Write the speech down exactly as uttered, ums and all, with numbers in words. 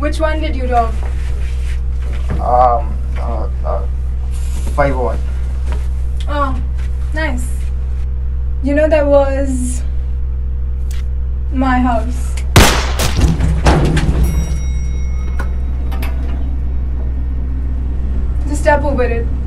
Which one did you rob? Um, uh, uh, five oh one. Oh, nice. You know, that was my house. Just step over it.